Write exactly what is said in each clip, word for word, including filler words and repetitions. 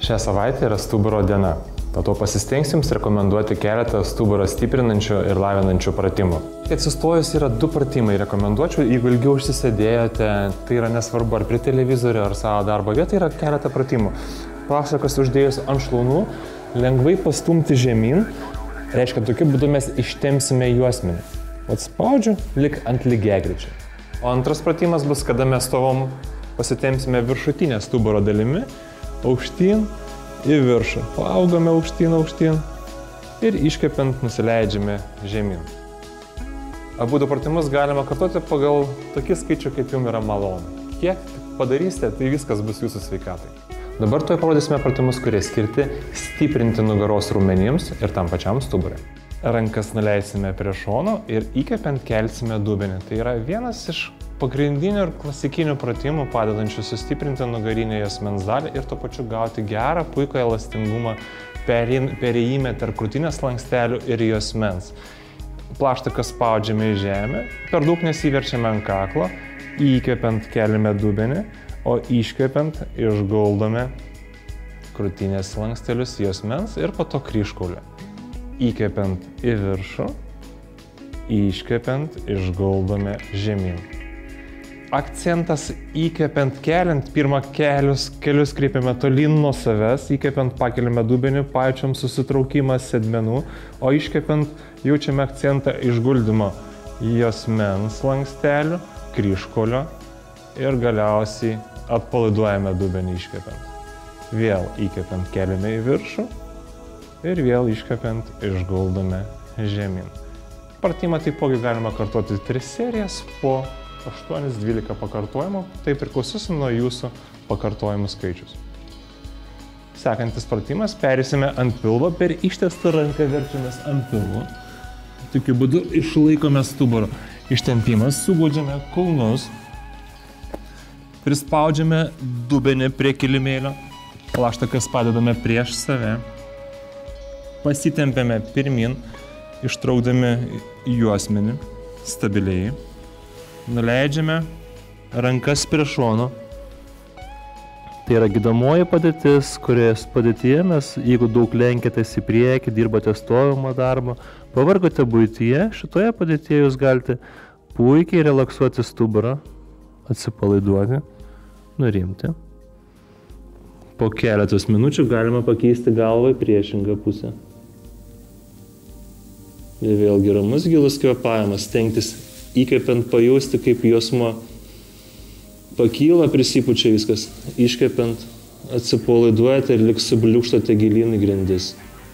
Šią savaitę yra stuburo diena. Dėl to pasistengsiu jums rekomenduoti keletą stuburą stiprinančių ir lavinančių pratimų. Atsistojus yra du pratimai. Rekomenduočiau, jeigu ilgiau užsisėdėjote, tai yra nesvarbu ar prie televizorių ar savo darbo vietoj, yra keletą pratimų. Plaštakas uždėjus ant šlaunų, lengvai pastumti žemyn, reiškia, tokiu būdu mes ištempsime juosmenį. Atspaudžiu lik ant lygiagrečių. O antras pratimas bus, kada mes stovom, pasitempsime viršutinę stuburo dalimi, aukštyn į viršų. Paaugame aukštyn, aukštyn ir iškepiant nusileidžiame žemyn. Abudu pratimus galima kartoti pagal tokį skaičių, kaip jums yra malonu. Kiek padarysite, tai viskas bus jūsų sveikatai. Dabar tuoj parodysime pratimus, kurie skirti stiprinti nugaros raumenims ir tam pačiam stuburui. Rankas nuleisime prie šono ir įkepiant kelsime dubenį. Tai yra vienas iš pagrindinių ir klasikinių pratimų, padedančių sustiprinti nugarinę juosmens dalį ir tuo pačiu gauti gerą, puikų elastingumą perėjime tarp krūtinės slankstelių ir juosmens. Plaštaką spaudžiame į žemę, per daug nesiverčiame ant kaklo, įkvepiant keliame dubenį, o iškvepiant išguldome krūtinės slankstelius juosmens ir po to kryžkaulį. Įkvepiant į viršų, iškvepiant išguldome žemyn. Akcentas įkvepiant keliant, pirmą kelius, kelius kreipiame tolyn nuo savęs, įkvepiant pakeliame dubenį, pajaučiam susitraukimą sėdmenų, o iškvepiant jaučiame akcentą išguldymo juosmens slankstelių, kryžkaulio ir galiausiai atpalaiduojame dubenį iškvepiant. Vėl įkvepiant keliame į viršų ir vėl iškvepiant išguldome žemyn. Pratimą taipogi galima kartoti tris serijas po aštuoni dvylika pakartojimų, tai priklausys nuo jūsų pakartojimų skaičius. Sekantis pratimas, perėsime ant pilvo, per ištiestą ranką verčiamės ant pilvo. Tokiu būdu išlaikome stuburo. Ištempimas, suguodžiame kulnus, prispaudžiame dubenį prie kilimėlio, plaštakas padedame prieš save, pasitempiame pirmin, ištraukdami juosmenį stabiliai. Nuleidžiame rankas prie šono. Tai yra gydomoji padėtis, kurioje padėtyje mes, jeigu daug lenkėtės į priekį, dirbate stovimo darbą, pavargote buityje, šitoje padėtyje jūs galite puikiai relaksuoti stuburą, atsipalaiduoti, nurimti. Po keletos minučių galima pakeisti galvą į priešingą pusę. Ir vėlgi ramus gilus kvėpavimas, stengtis įkvepiant pajausti, kaip juosmuo pakyla, prisipučia viskas, iškvepiant atsipalaiduojate ir lik subliūkštate gilyn į grindis.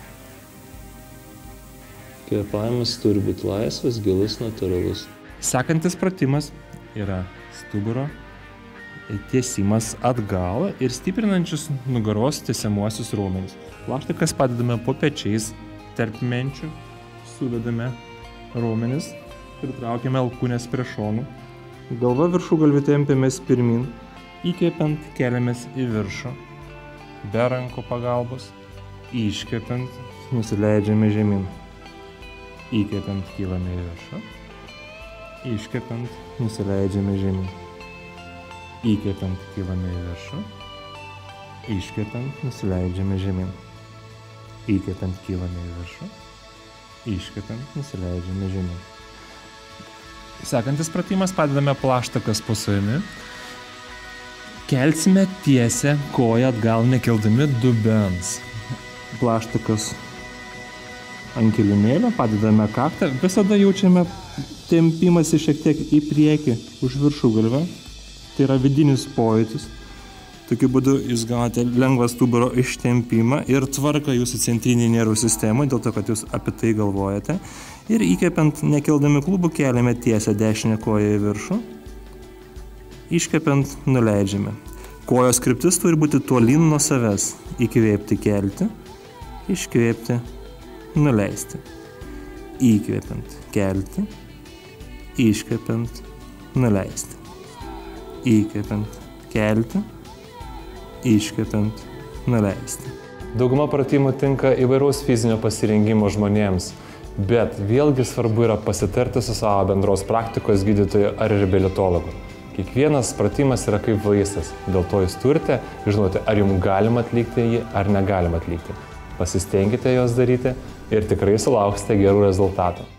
Kvėpavimas turi būti laisvas, gilus, natūralus. Sekantis pratimas yra stuburo tiesimas atgal ir stiprinančius nugaros tiesiamuosius raumenis. Plaštakas padedame po pečiais, tarp menčių, suvedame raumenis, pritraukiame alkūnės prie šonų, galva viršų galvį tempiamės pirmin, įkvepiant keliamės į viršų, be rankų pagalbos, iškvepiant nusileidžiame žemyn, įkvepiant kylame į viršų, iškvepiant nusileidžiame žemyn, įkvepiant kylame į viršų, iškvepiant nusileidžiame žemyn, įkvepiant kylame į viršų, iškvepiant nusileidžiame žemyn. Sekantis pratimas, padedame plaštakas po savimi. Kelsime tiesę koją atgal, nekildami dubens. Plaštakas ant kilimėlio, padedame kaktą. Visada jaučiame tempimąsi šiek tiek į priekį už viršugalvę. Tai yra vidinis pojūtis. Tokiu būdu jūs gaunate lengvą stuburo ištempimą ir tvarką jūsų centrinį nervų sistemą, dėl to, kad jūs apie tai galvojate. Ir įkvepiant, nekildami klubų, keliame tiesę dešinę koją į viršų. Iškvepiant, nuleidžiame. Kojos kryptis turi būti tolyn nuo savęs. Įkvėpti, kelti. Iškvėpti, nuleisti. Įkvepiant, kelti. Iškvepiant, nuleisti. Įkvepiant, kelti. Iškvepiant, nuleisti. Dauguma pratimų tinka įvairaus fizinio pasirengimo žmonėms, bet vėlgi svarbu yra pasitarti su savo bendros praktikos gydytoju ar reabilitologu. Kiekvienas pratimas yra kaip vaistas, dėl to jūs turite žinoti, ar jums galima atlikti jį, ar negalima atlikti. Pasistengkite juos daryti ir tikrai sulauksite gerų rezultatų.